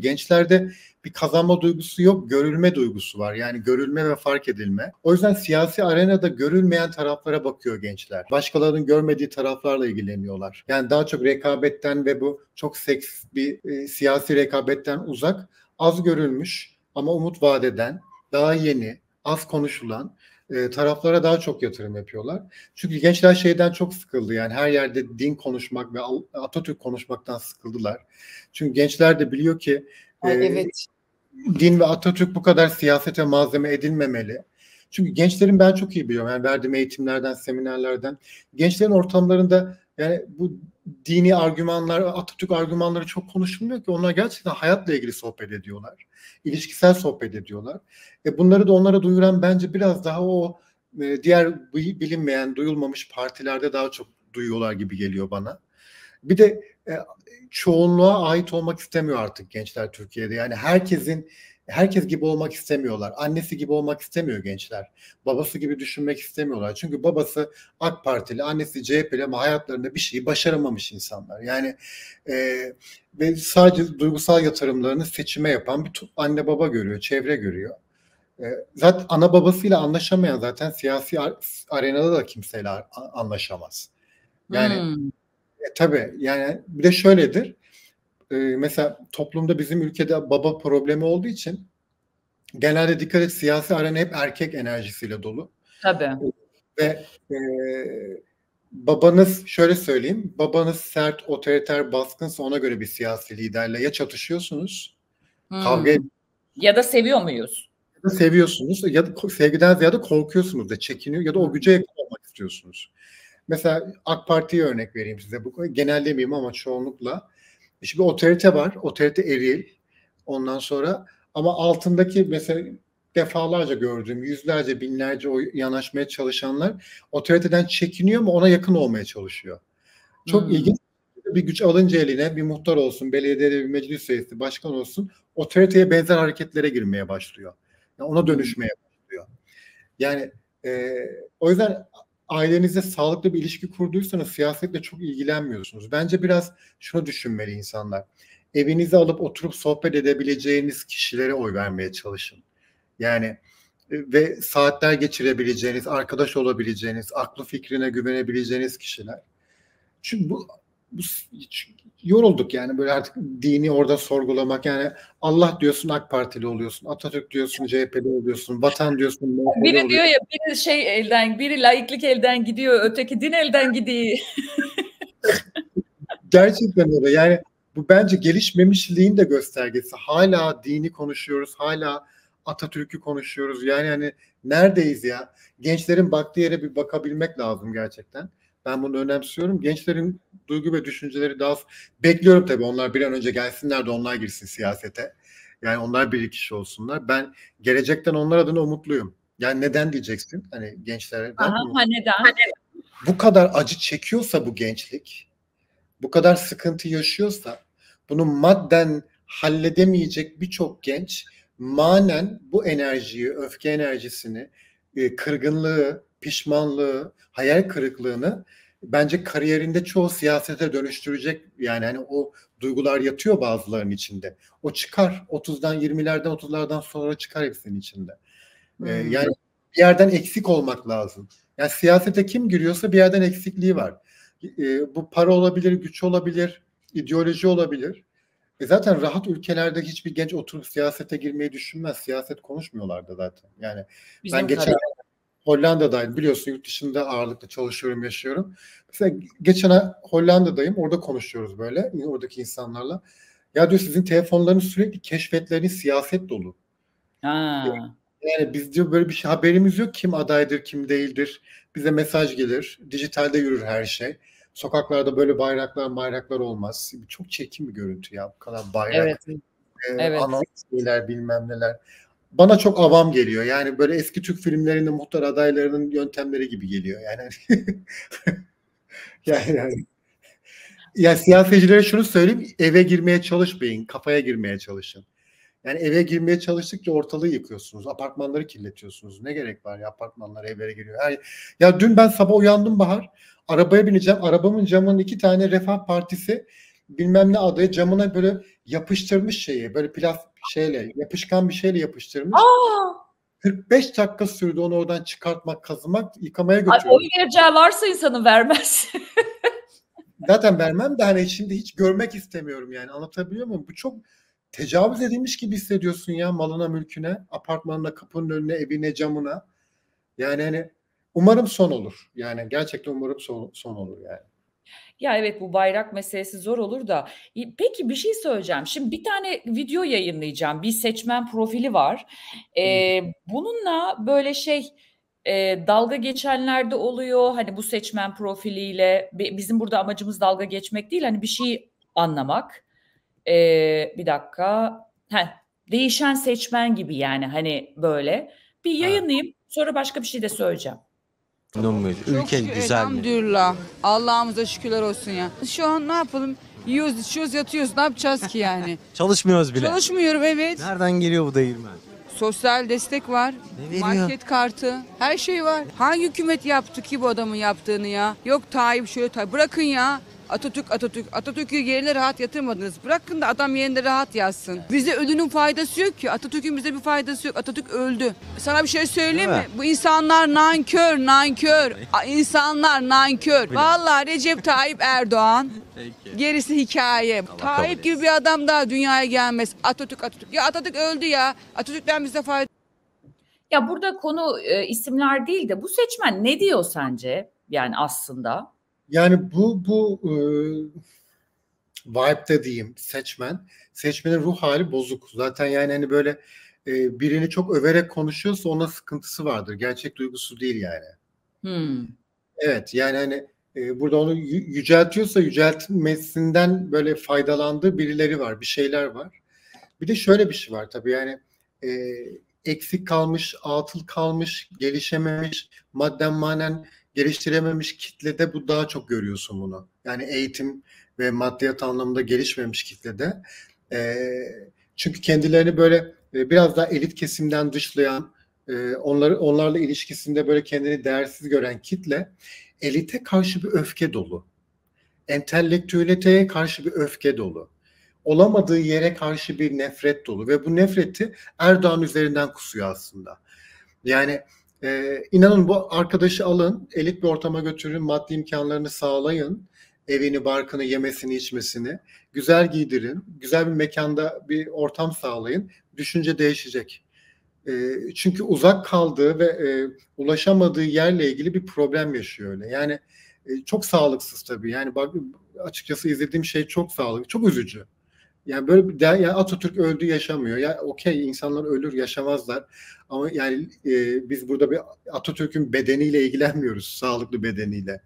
Gençlerde bir kazanma duygusu yok, görülme duygusu var. Yani görülme ve fark edilme. O yüzden siyasi arenada görülmeyen taraflara bakıyor gençler. Başkalarının görmediği taraflarla ilgileniyorlar. Yani daha çok rekabetten ve bu çok seks bir siyasi rekabetten uzak, az görülmüş ama umut vaat eden, daha yeni, az konuşulan taraflara daha çok yatırım yapıyorlar. Çünkü gençler şeyden çok sıkıldı, yani her yerde din konuşmak ve Atatürk konuşmaktan sıkıldılar. Çünkü gençler de biliyor ki evet. Din ve Atatürk bu kadar siyasete malzeme edilmemeli. Çünkü gençlerin, ben çok iyi biliyorum, yani verdiğim eğitimlerden, seminerlerden, gençlerin ortamlarında yani bu dini argümanlar, Atatürk argümanları çok konuşulmuyor ki. Onlar gerçekten hayatla ilgili sohbet ediyorlar. İlişkisel sohbet ediyorlar. Bunları da onlara duyuran bence biraz daha o diğer bilinmeyen, duyulmamış partilerde daha çok duyuyorlar gibi geliyor bana. Bir de çoğunluğa ait olmak istemiyor artık gençler Türkiye'de. Yani herkes gibi olmak istemiyorlar. Annesi gibi olmak istemiyor gençler. Babası gibi düşünmek istemiyorlar. Çünkü babası AK Partili, annesi CHP'li ama hayatlarında bir şeyi başaramamış insanlar. Yani ve sadece duygusal yatırımlarını seçime yapan bir anne baba görüyor, çevre görüyor. Zaten ana babasıyla anlaşamayan zaten siyasi arenada da kimseyle anlaşamaz. Yani tabii, yani bir de şöyledir. Mesela toplumda, bizim ülkede baba problemi olduğu için genelde dikkat et, siyasi arena hep erkek enerjisiyle dolu. Tabii. Ve babanız, şöyle söyleyeyim, babanız sert, otoriter, baskınsa ona göre bir siyasi liderle ya çatışıyorsunuz, kavga ya da seviyor muyuz? Ya da seviyorsunuz, ya da sevgiden ziyade korkuyorsunuz da, çekiniyor ya da o güce yakın olmak istiyorsunuz. Mesela AK Parti'ye örnek vereyim size. Bu genellemeyeyim ama çoğunlukla. Şimdi otorite var. Otorite eril. Ondan sonra ama altındaki mesela defalarca gördüğüm yüzlerce, binlerce o yanaşmaya çalışanlar otoriteden çekiniyor ama ona yakın olmaya çalışıyor. Çok ilginç. Bir güç alınca eline, bir muhtar olsun, belediyede bir meclis üyesi, başkan olsun, otoriteye benzer hareketlere girmeye başlıyor. Yani ona dönüşmeye başlıyor. Yani o yüzden ailenizde sağlıklı bir ilişki kurduysanız siyasetle çok ilgilenmiyorsunuz. Bence biraz şunu düşünmeli insanlar. Evinize alıp oturup sohbet edebileceğiniz kişilere oy vermeye çalışın. Yani ve saatler geçirebileceğiniz, arkadaş olabileceğiniz, aklı fikrine güvenebileceğiniz kişiler. Çünkü bu yorulduk yani böyle artık dini orada sorgulamak. Yani Allah diyorsun AK Partili oluyorsun, Atatürk diyorsun CHP'li oluyorsun, vatan diyorsun MHP'li biri oluyorsun. diyor ya, biri laiklik elden gidiyor, öteki din elden gidiyor. Gerçekten öyle. Yani bu bence gelişmemişliğin de göstergesi. Hala dini konuşuyoruz, hala Atatürk'ü konuşuyoruz. Yani hani neredeyiz ya? Gençlerin baktığı yere bir bakabilmek lazım gerçekten. Ben bunu önemsiyorum. Gençlerin duygu ve düşünceleri daha... Bekliyorum tabii, onlar bir an önce gelsinler de onlar girsin siyasete. Yani onlar bir kişi olsunlar. Ben gelecekten onlar adına umutluyum. Yani neden diyeceksin? Hani gençlerden neden? Bu kadar acı çekiyorsa bu gençlik, bu kadar sıkıntı yaşıyorsa, bunu madden halledemeyecek birçok genç manen bu enerjiyi, öfke enerjisini, kırgınlığı, pişmanlığı, hayal kırıklığını bence kariyerinde çoğu siyasete dönüştürecek. Yani hani o duygular yatıyor bazılarının içinde. O çıkar. 30'dan 20'lerden 30'lardan sonra çıkar hepsinin içinde. Yani bir yerden eksik olmak lazım. Yani siyasete kim giriyorsa bir yerden eksikliği var. Bu para olabilir, güç olabilir, ideoloji olabilir. Zaten rahat ülkelerde hiçbir genç oturup siyasete girmeyi düşünmez. Siyaset konuşmuyorlardı zaten. Yani ben geçen Hollanda'daydım. Biliyorsun, yurt dışında ağırlıklı çalışıyorum, yaşıyorum. Mesela geçen ay Hollanda'dayım. Orada konuşuyoruz böyle oradaki insanlarla. Ya diyor, sizin telefonlarınız sürekli keşfetleriniz siyaset dolu. Yani biz diyor böyle bir şey haberimiz yok. Kim adaydır, kim değildir. Bize mesaj gelir. Dijitalde yürür her şey. Sokaklarda böyle bayraklar olmaz. Çok çirkin bir görüntü ya. Bu kadar bayrak. Anons şeyler, bilmem neler. Bana çok avam geliyor. Yani böyle eski Türk filmlerinde muhtar adaylarının yöntemleri gibi geliyor. Yani siyasetçilere şunu söyleyeyim. Eve girmeye çalışmayın. Kafaya girmeye çalışın. Yani eve girmeye çalıştıkça ortalığı yıkıyorsunuz. Apartmanları kirletiyorsunuz. Ne gerek var ya, apartmanlar evlere giriyor. Ya dün ben sabah uyandım Bahar. Arabaya bineceğim. Arabamın camının 2 tane Refah Partisi bilmem ne adaya camına böyle yapıştırmış şeyi. Böyle şeyle, yapışkan bir şeyle yapıştırmış. Aa! 45 dakika sürdü onu oradan çıkartmak, kazımak, yıkamaya Ay, oy götürdüm. vereceği varsa insanın vermez. Zaten vermem de hani şimdi hiç görmek istemiyorum yani. Anlatabiliyor muyum? Bu çok tecavüz edilmiş gibi hissediyorsun ya, malına, mülküne, apartmanına, kapının önüne, evine, camına. Yani hani umarım son olur. Yani gerçekten umarım son olur yani. Ya evet, bu bayrak meselesi zor olur da. Peki bir şey söyleyeceğim. Şimdi bir tane video yayınlayacağım. Bir seçmen profili var. Bununla böyle dalga geçenler de oluyor. Hani bu seçmen profiliyle bizim burada amacımız dalga geçmek değil. Hani bir şey anlamak. Bir dakika. Değişen seçmen gibi yani, hani böyle. Bir yayınlayayım. Sonra başka bir şey de söyleyeceğim. Memnun muyuz? Çok Ülke şükür, güzel mi? elhamdülillah. Allah'ımıza şükürler olsun ya. Şu an ne yapalım? Yiyoruz, içiyoruz, yatıyoruz. Ne yapacağız ki yani? Çalışmıyoruz bile. Çalışmıyorum, evet. Nereden geliyor bu değirmen? Sosyal destek var. Ne veriyor? Market kartı. Her şey var. Hangi hükümet yaptı ki bu adamın yaptığını ya? Yok Tayyip şöyle Tayyip. Bırakın ya. Atatürk'ü yerine rahat yatırmadınız. Bırakın da adam yerinde rahat yatsın. Bize ölünün faydası yok ki. Atatürk'ün bize bir faydası yok. Atatürk öldü. Sana bir şey söyleyeyim mi? Bu insanlar nankör. İnsanlar nankör. Vallahi Recep Tayyip Erdoğan. Peki. Gerisi hikaye. Tayyip gibi bir adam daha dünyaya gelmez. Atatürk. Ya Atatürk öldü ya. Atatürk'ten bize fayda. Ya burada konu isimler değil de bu seçmen ne diyor sence? Yani aslında. Yani bu vibe'de diyeyim seçmenin ruh hali bozuk. Zaten yani hani böyle birini çok överek konuşuyorsa ona sıkıntısı vardır. Gerçek duygusu değil yani. Evet yani hani burada onu yüceltiyorsa yüceltmesinden böyle faydalandığı birileri var, bir şeyler var. Bir de şöyle bir şey var tabii yani eksik kalmış, atıl kalmış, gelişememiş, madden manen geliştirememiş kitlede bu daha çok görüyorsun bunu. Yani eğitim ve maddiyat anlamında gelişmemiş kitlede. Çünkü kendilerini böyle biraz daha elit kesimden dışlayan, onlarla ilişkisinde böyle kendini değersiz gören kitle elite karşı bir öfke dolu. Entelektüeliteye karşı bir öfke dolu. Olamadığı yere karşı bir nefret dolu ve bu nefreti Erdoğan üzerinden kusuyor aslında. Yani inanın bu arkadaşı alın, elit bir ortama götürün, maddi imkanlarını sağlayın, evini, barkını, yemesini, içmesini, güzel giydirin, güzel bir mekanda bir ortam sağlayın, düşünce değişecek. Çünkü uzak kaldığı ve ulaşamadığı yerle ilgili bir problem yaşıyor öyle. Yani çok sağlıksız tabii. Yani bak açıkçası izlediğim şey çok sağlıklı, çok üzücü. Yani böyle bir yani Atatürk öldü yaşamıyor. Ya okey insanlar ölür yaşamazlar. Ama yani biz burada bir Atatürk'ün bedeniyle ilgilenmiyoruz, sağlıklı bedeniyle.